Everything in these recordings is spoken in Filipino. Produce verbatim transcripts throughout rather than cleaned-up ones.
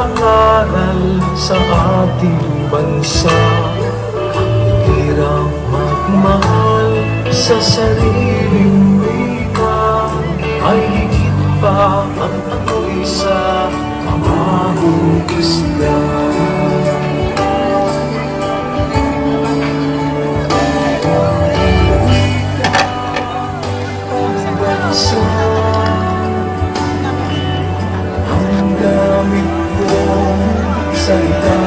mag-aral sa ating bansa. Hirap magmahal sa sariling wika, ay higit pa ang ako'y sa pamahong isla. Ang gamit kong salita,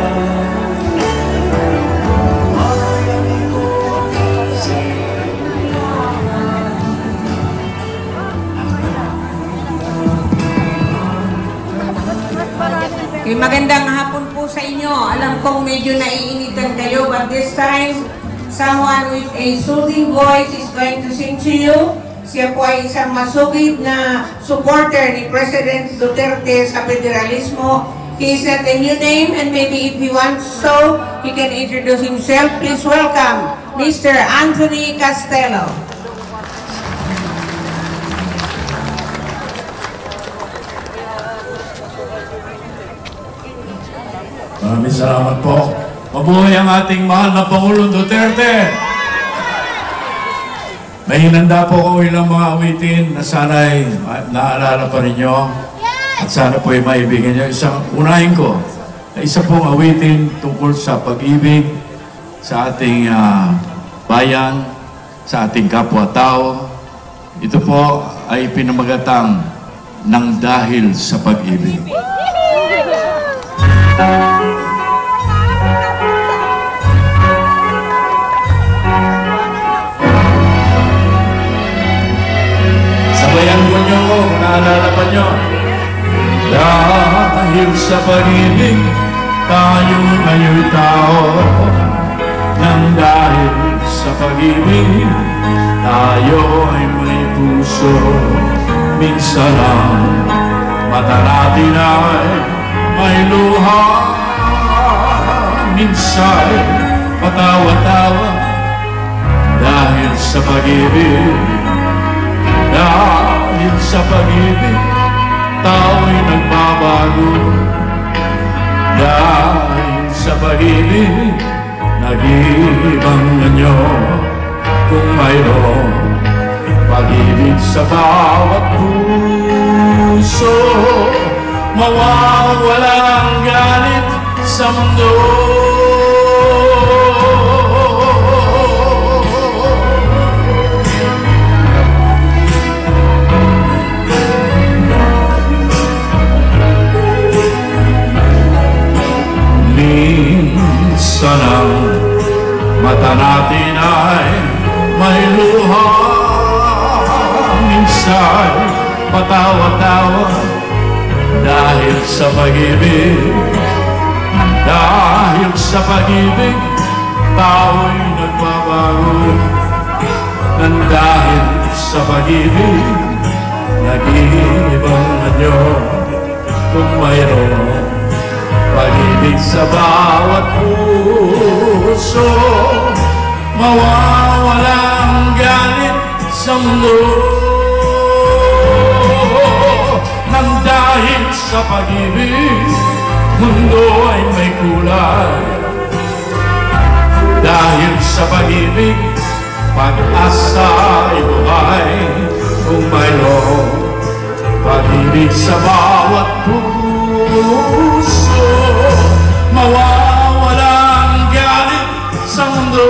Okay, magandang hapon po sa inyo. Alam kong medyo naiinitan kayo, but this time, someone with a soothing voice is going to sing to you. Siya po ay isang masugid na supporter ni President Duterte sa federalismo. He is not a new name, and maybe if he wants so, he can introduce himself. Please welcome Mister Anthony Castelo. Maraming salamat po. Mabuhay ang ating mahal na Pangulong Duterte. May hinanda po ko ilang mga awitin na sana'y naalala pa ninyo. At sana po ay maibigyan nyo. Isang unahin ko, isa pong awitin tungkol sa pag-ibig sa ating uh, bayan, sa ating kapwa-tao. Ito po ay pinamagatang ng dahil sa pag-ibig. Sabayan ko nyo kung naalala pa nyo. Dahil sa pag-ibig, tayo ngayon'y tao. Nang dahil sa pag-ibig, tayo ay may puso. Minsan ang mata natin ay may luha. Minsan patawa-tawa. Dahil sa pag-ibig, dahil sa pag-ibig, tao'y nagbabago. Dahil sa pag-ibig, nag-iibang nanyo. Kung mayroong pag-ibig sa bawat puso, mawawala ang galit sa mundo. Minsan ang mata natin ay may luha. Minsan patawa-tawa. Dahil sa pag-ibig, dahil sa pag-ibig, tao'y nagbabago. Nang dahil sa pag-ibig, nag-iibang nanyo. Kung mayroon pag-ibig sa bawat puso, mawawala ang galit sa mundo. Nang dahil sa pag-ibig, mundo ay may kulay. Dahil sa pag-ibig, pag-asa ay buhay. Kung mayroong pag-ibig sa bawat puso, mawawala ang galit sa mundo.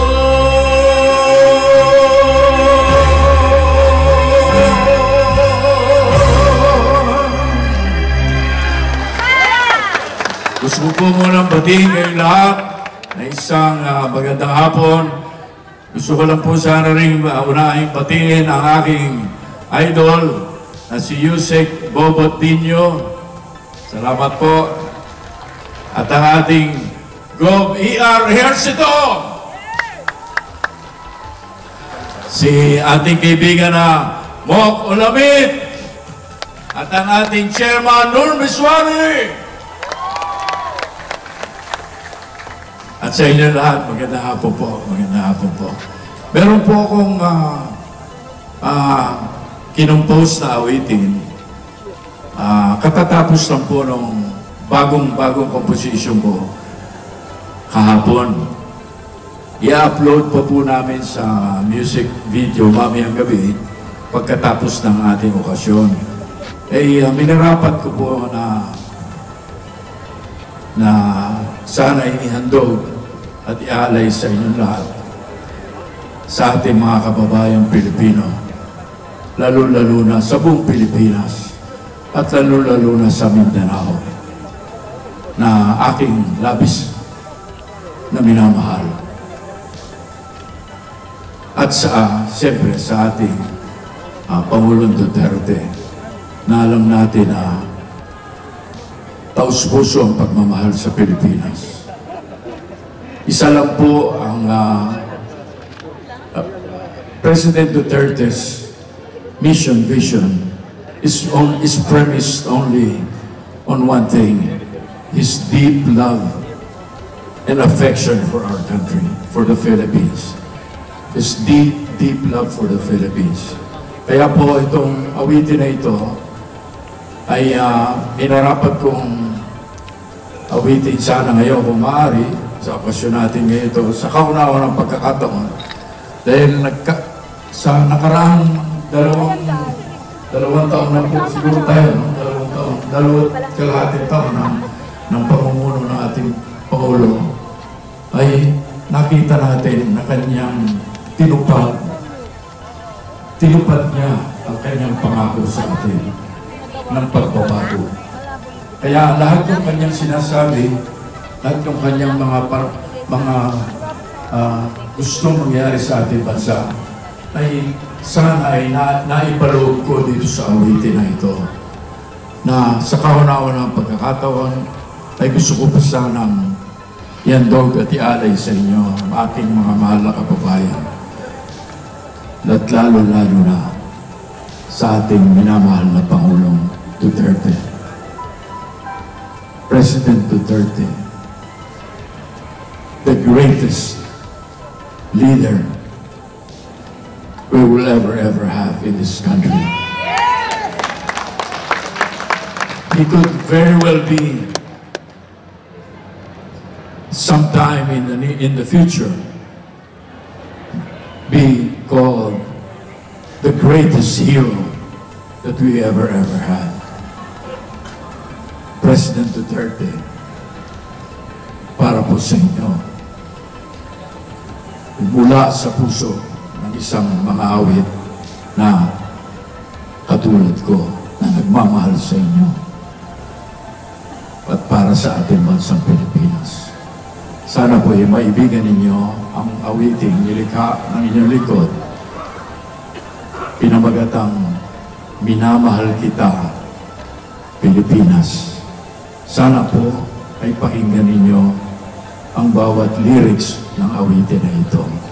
Gusto ko po munang batiin kayong lahat na isang uh, magandang hapon. Gusto ko lang po sana rin uh, unahin batiin ang aking idol na si Yusek Bobot Dino. Salamat po. At ang ating Gov E R Ejercito, si ating kaibigan na Mok Olamit, at ang ating Chairman Nur Miswari. At sa inyo lahat, magandang hapon po. Magandang hapon po. Meron po akong uh, uh, kinumpose na awitin. Uh, katatapos lang po nung bagong-bagong composition ko kahapon. I-upload po po namin sa music video mamayang gabi pagkatapos ng ating okasyon. Eh, uh, minarapat ko po na na sana ihandog at ialay sa inyong lahat sa ating mga kababayang Pilipino, lalo-lalo na sa buong Pilipinas at lalo-lalo na sa Mindanao na aking labis na minamahal. At sa, siyempre, sa ating uh, Pangulong Duterte na alam natin na taus-puso ang pagmamahal sa Pilipinas. Isa lang po ang uh, uh, President Duterte's mission, vision is, on, is premised only on one thing, his deep love and affection for our country, for the Philippines. His deep, deep love for the Philippines. Kaya po itong awitin na ito ay uh, inarapat kong awitin sana ngayon kung maaari sa okasyon natin ngayon ito sa kaunawa ng pagkakataon dahil nagka, sa nakaraang dalawang dalawang taon na po siguro tayo no? dalawang taon, dalawang kalahating taon ng, ng pamumuno ng ating Pangulo ay nakita natin na kanyang tinupad tinupad niya ang kanyang pangako sa atin ng pagbabago. Kaya lahat ng kanyang sinasabi, lahat ng kanyang mga par, mga uh, gustong mangyari sa ating bansa ay sana ay na, naipaloob ko dito sa awitin na ito na sa kaunawa ng pagkakataon ay gusto ko pa sanang ihandog at ialay sa inyo ang aking mga mahal na kababayan at lalo-lalo na sa ating minamahal na Pangulong Duterte. President Duterte, the greatest leader we will ever, ever have in this country. He could very well be sometime in the, in the future be called the greatest hero that we ever, ever had. President Duterte, para po sa inyo, mula sa puso ng isang mga awit na katulad ko na nagmamahal sa inyo at para sa ating bansang Pilipinas. Sana po ay maibigan ninyo ang awiting nilikha ng inyong likod, pinamagatang Minamahal Kita, Pilipinas. Sana po ay pakinggan ninyo ang bawat lyrics ng awitin na ito.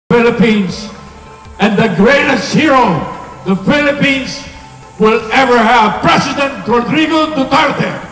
Philippines and the greatest hero the Philippines will ever have, President Rodrigo Duterte.